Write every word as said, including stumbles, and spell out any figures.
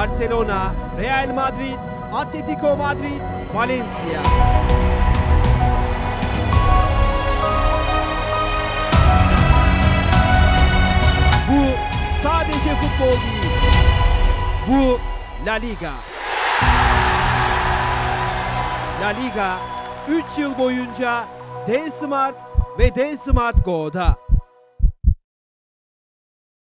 Barcelona, Real Madrid, Atletico Madrid, Valencia. Bu sadece futbol değil. Bu La Liga. La Liga üç yıl boyunca D-Smart ve D-Smart Go'da.